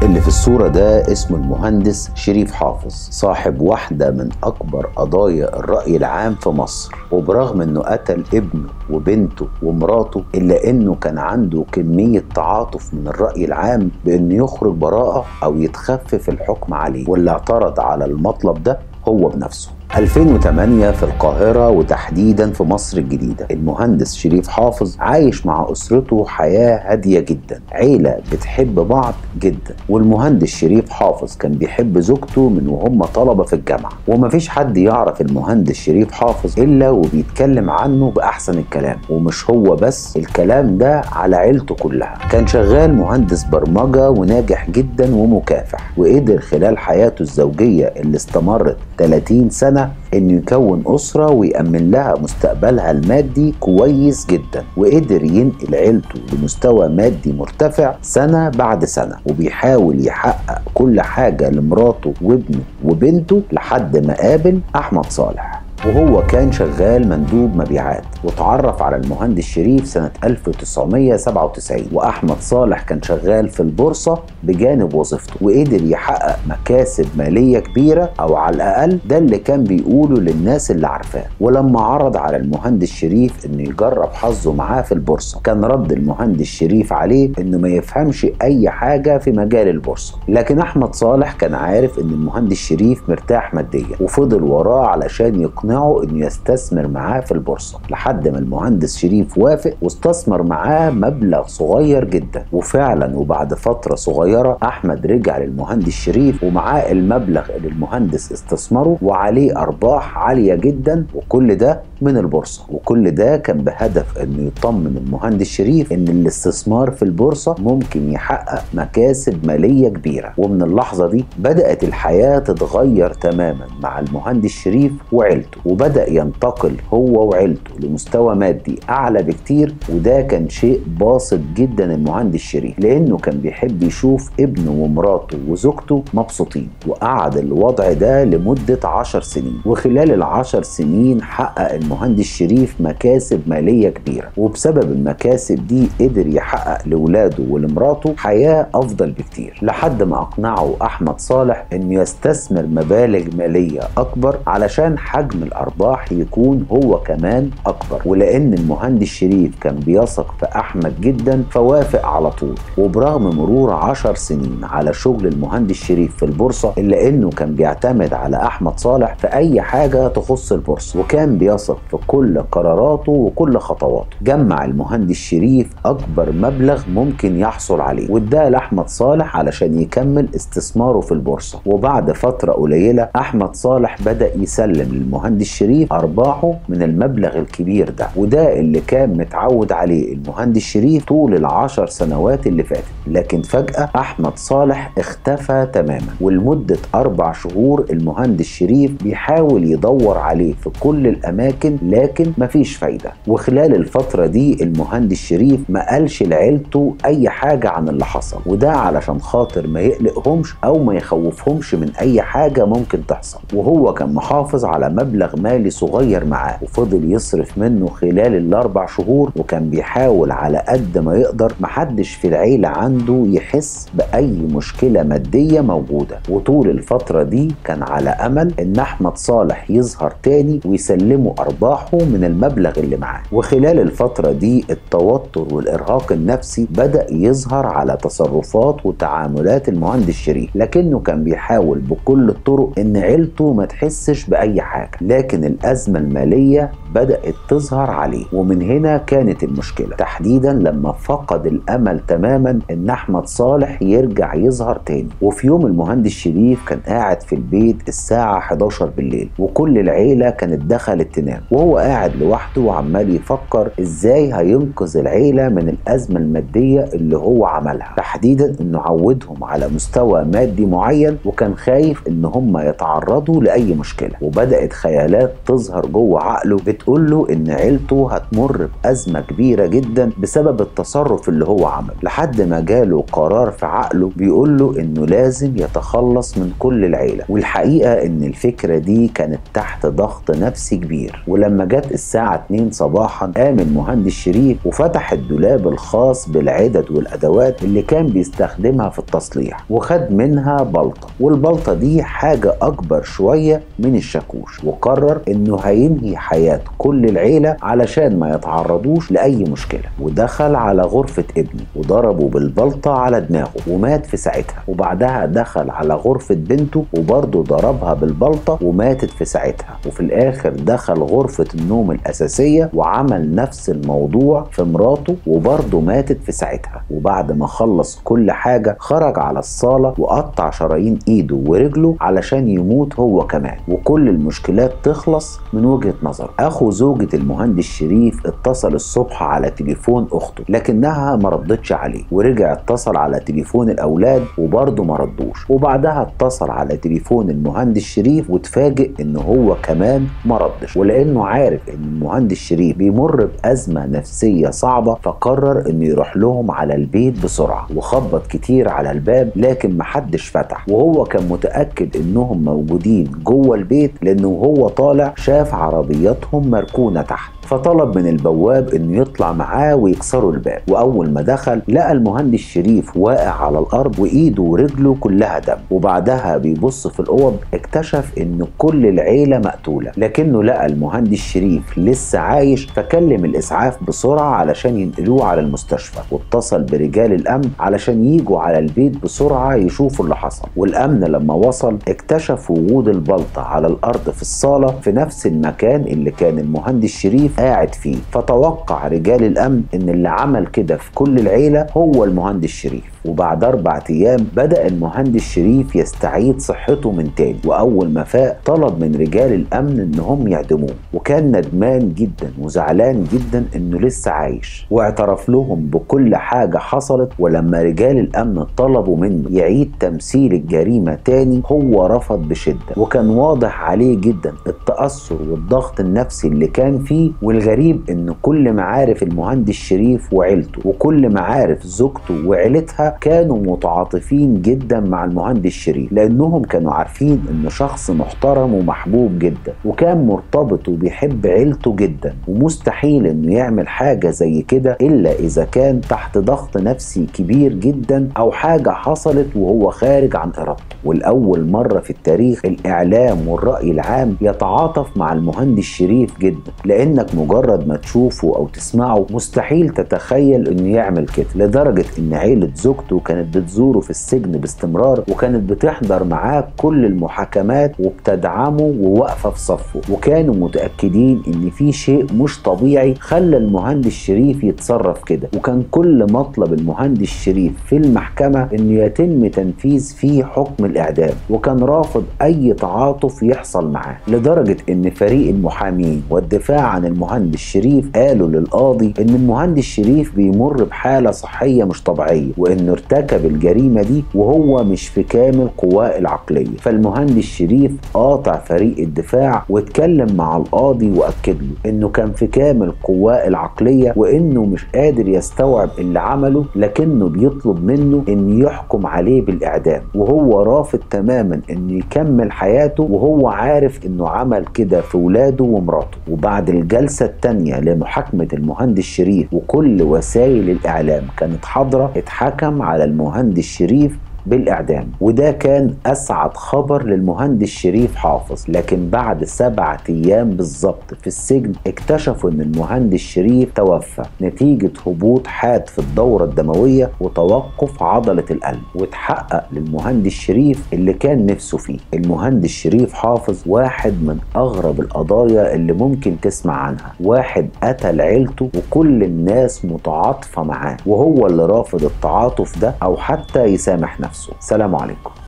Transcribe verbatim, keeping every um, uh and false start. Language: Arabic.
اللي في الصورة ده اسمه المهندس شريف حافظ، صاحب واحدة من أكبر قضايا الرأي العام في مصر. وبرغم إنه قتل ابنه وبنته ومراته إلا إنه كان عنده كمية تعاطف من الرأي العام بإنه يخرج براءة أو يتخفف الحكم عليه، واللي اعترض على المطلب ده هو بنفسه. ألفين وثمانية في القاهرة وتحديدا في مصر الجديدة، المهندس شريف حافظ عايش مع أسرته حياة هادية جدا، عيلة بتحب بعض جدا. والمهندس شريف حافظ كان بيحب زوجته من وهم طلبة في الجامعة، ومفيش حد يعرف المهندس شريف حافظ إلا وبيتكلم عنه بأحسن الكلام. ومش هو بس، الكلام ده على عيلته كلها. كان شغال مهندس برمجة وناجح جدا ومكافح، وقدر خلال حياته الزوجية اللي استمرت ثلاثين سنة انه يكون اسرة ويأمن لها مستقبلها المادي كويس جدا، وقدر ينقل عيلته لمستوى مادي مرتفع سنة بعد سنة، وبيحاول يحقق كل حاجة لمراته وابنه وبنته لحد ما قابل احمد صالح. وهو كان شغال مندوب مبيعات، وتعرف على المهندس شريف سنة ألف وتسعمية سبعة وتسعين. وأحمد صالح كان شغال في البورصة بجانب وظيفته، وقدر يحقق مكاسب مالية كبيرة، أو على الأقل ده اللي كان بيقوله للناس اللي عارفاه. ولما عرض على المهندس شريف إنه يجرب حظه معاه في البورصة، كان رد المهندس شريف عليه إنه ما يفهمش أي حاجة في مجال البورصة. لكن أحمد صالح كان عارف إن المهندس شريف مرتاح ماديا، وفضل وراه علشان يقنعه انه يستثمر معاه في البورصه، لحد ما المهندس شريف وافق واستثمر معاه مبلغ صغير جدا. وفعلا وبعد فتره صغيره احمد رجع للمهندس شريف ومعاه المبلغ اللي المهندس استثمره وعليه ارباح عاليه جدا، وكل ده من البورصه. وكل ده كان بهدف انه يطمن المهندس شريف ان الاستثمار في البورصه ممكن يحقق مكاسب ماليه كبيره. ومن اللحظه دي بدات الحياه تتغير تماما مع المهندس شريف وعيلته، وبدأ ينتقل هو وعيلته لمستوى مادي أعلى بكتير. وده كان شيء باسط جدا المهندس شريف، لأنه كان بيحب يشوف ابنه ومراته وزوجته مبسوطين. وقعد الوضع ده لمدة عشر سنين، وخلال العشر سنين حقق المهندس شريف مكاسب مالية كبيرة. وبسبب المكاسب دي قدر يحقق لولاده ولمراته حياة أفضل بكتير، لحد ما أقنعه أحمد صالح إنه يستثمر مبالغ مالية أكبر علشان حجم الأرباح يكون هو كمان أكبر. ولأن المهندس شريف كان بيثق في أحمد جدا فوافق على طول. وبرغم مرور عشر سنين على شغل المهندس شريف في البورصة، إلا أنه كان بيعتمد على أحمد صالح في أي حاجة تخص البورصة، وكان بيثق في كل قراراته وكل خطواته. جمع المهندس شريف أكبر مبلغ ممكن يحصل عليه، واداه لأحمد صالح علشان يكمل استثماره في البورصة. وبعد فترة قليلة أحمد صالح بدأ يسلم للمهندس شريف أرباحه من المبلغ الكبير ده، وده اللي كان متعود عليه المهندس شريف طول العشر سنوات اللي فاتت. لكن فجأة أحمد صالح اختفى تماما، ولمدة أربع شهور المهندس شريف بيحاول يدور عليه في كل الأماكن لكن مفيش فايدة. وخلال الفترة دي المهندس شريف ما قالش لعيلته أي حاجة عن اللي حصل، وده علشان خاطر ما يقلقهمش أو ما يخوفهمش من أي حاجة ممكن تحصل. وهو كان محافظ على مبلغ مالي صغير معاه، وفضل يصرف منه خلال الاربع شهور، وكان بيحاول على قد ما يقدر محدش في العيلة عنده يحس بأي مشكلة مادية موجودة. وطول الفترة دي كان على أمل إن أحمد صالح يظهر تاني ويسلمه أرباحه من المبلغ اللي معاه. وخلال الفترة دي التوتر والإرهاق النفسي بدأ يظهر على تصرفات وتعاملات المهندس شريف، لكنه كان بيحاول بكل الطرق إن عيلته ما تحسش بأي حاجة. لكن الأزمة المالية بدأت تظهر عليه، ومن هنا كانت المشكلة، تحديدا لما فقد الأمل تماما إن أحمد صالح يرجع يظهر تاني. وفي يوم المهندس شريف كان قاعد في البيت الساعة حداشر بالليل، وكل العيلة كانت دخلت تنام، وهو قاعد لوحده وعمال يفكر إزاي هينقذ العيلة من الأزمة المادية اللي هو عملها، تحديدا إنه عودهم على مستوى مادي معين، وكان خايف إن هم يتعرضوا لأي مشكلة. وبدأت خيالات تظهر جوه عقله بتقول له ان عيلته هتمر بأزمة كبيرة جدا بسبب التصرف اللي هو عمله، لحد ما جاله قرار في عقله بيقول له انه لازم يتخلص من كل العيلة. والحقيقة ان الفكرة دي كانت تحت ضغط نفسي كبير، ولما جت الساعة اتنين صباحا قام المهندس شريف وفتح الدولاب الخاص بالعدد والأدوات اللي كان بيستخدمها في التصليح، وخد منها بلطة، والبلطة دي حاجة أكبر شوية من الشاكوش، وقرر إنه هينهي حياة كل العيلة علشان ما يتعرضوش لأي مشكلة. ودخل على غرفة ابنه وضربه بالبلطة على دماغه ومات في ساعتها، وبعدها دخل على غرفة بنته وبرضه ضربها بالبلطة وماتت في ساعتها، وفي الآخر دخل غرفة النوم الأساسية وعمل نفس الموضوع في مراته وبرضه ماتت في ساعتها. وبعد ما خلص كل حاجة خرج على الصالة وقطع شرايين ايده ورجله علشان يموت هو كمان، وكل المشكلات تخلص من وجهة نظر. اخو زوجة المهندس شريف اتصل الصبح على تليفون اخته لكنها ما ردتش عليه، ورجع اتصل على تليفون الاولاد وبرضه ما ردوش، وبعدها اتصل على تليفون المهندس شريف وتفاجئ ان هو كمان ما ردش. ولانه عارف ان المهندس شريف بيمر بازمة نفسية صعبة فقرر انه يروح لهم على البيت بسرعة، وخبط كتير على الباب لكن محدش فتح، وهو كان متأكد انهم موجودين جوه البيت لانه هو طالع شاف عربياتهم مركونة تحت، فطلب من البواب انه يطلع معاه ويكسروا الباب. واول ما دخل لقى المهندس شريف واقع على الارض وايده ورجله كلها دم، وبعدها بيبص في الاوض اكتشف ان كل العيله مقتوله، لكنه لقى المهندس شريف لسه عايش فكلم الاسعاف بسرعه علشان ينقلوه على المستشفى، واتصل برجال الامن علشان ييجوا على البيت بسرعه يشوفوا اللي حصل. والامن لما وصل اكتشف وجود البلطه على الارض في الصاله في نفس المكان اللي كان المهندس شريف قاعد فيه، فتوقع رجال الامن ان اللي عمل كده في كل العيله هو المهندس شريف. وبعد اربع ايام بدا المهندس شريف يستعيد صحته من تاني، واول ما فاق طلب من رجال الامن انهم يعدموه، وكان ندمان جدا وزعلان جدا انه لسه عايش، واعترف لهم بكل حاجه حصلت. ولما رجال الامن طلبوا منه يعيد تمثيل الجريمه تاني هو رفض بشده، وكان واضح عليه جدا التاثر والضغط النفسي اللي كان فيه. والغريب ان كل معارف المهندس شريف وعيلته وكل معارف زوجته وعيلتها كانوا متعاطفين جدا مع المهندس شريف، لانهم كانوا عارفين انه شخص محترم ومحبوب جدا، وكان مرتبط وبيحب عيلته جدا، ومستحيل انه يعمل حاجة زي كده الا اذا كان تحت ضغط نفسي كبير جدا او حاجة حصلت وهو خارج عن ارادته. والاول مرة في التاريخ الاعلام والرأي العام يتعاطف مع المهندس شريف جدا، لانك مجرد ما تشوفه او تسمعه مستحيل تتخيل انه يعمل كده، لدرجة ان عيلة زوجته كانت بتزوره في السجن باستمرار، وكانت بتحضر معاه كل المحاكمات وبتدعمه وواقفة في صفه، وكانوا متأكدين ان في شيء مش طبيعي خلى المهندس شريف يتصرف كده. وكان كل مطلب المهندس شريف في المحكمة انه يتم تنفيذ فيه حكم الاعدام، وكان رافض اي تعاطف يحصل معاه، لدرجة ان فريق المحامين والدفاع عن المهندس شريف قالوا للقاضي ان المهندس شريف بيمر بحالة صحية مش طبيعية، وانه ارتكب الجريمة دي وهو مش في كامل قواه العقلية. فالمهندس شريف قاطع فريق الدفاع واتكلم مع القاضي واكد له انه كان في كامل قواه العقلية وانه مش قادر يستوعب اللي عمله، لكنه بيطلب منه انه يحكم عليه بالاعدام، وهو رافض تماما انه يكمل حياته وهو عارف انه عمل كده في ولاده ومراته. وبعد الجلسة التانية لمحاكمة المهندس شريف وكل وسائل الاعلام كانت حاضرة اتحكم على المهندس شريف بالإعدام، وده كان أسعد خبر للمهندس شريف حافظ. لكن بعد سبعة أيام بالظبط في السجن اكتشفوا أن المهندس شريف توفى نتيجة هبوط حاد في الدورة الدموية وتوقف عضلة القلب، وتحقق للمهندس شريف اللي كان نفسه فيه. المهندس شريف حافظ واحد من أغرب القضايا اللي ممكن تسمع عنها، واحد قتل عيلته وكل الناس متعاطفة معاه، وهو اللي رافض التعاطف ده أو حتى يسامح نفسه. سلام عليكم.